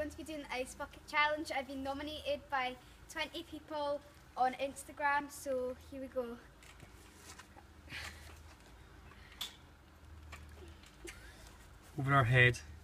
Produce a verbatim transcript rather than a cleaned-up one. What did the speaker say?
going to be doing the ice bucket challenge. I've been nominated by twenty people on Instagram, so here we go. Over our head.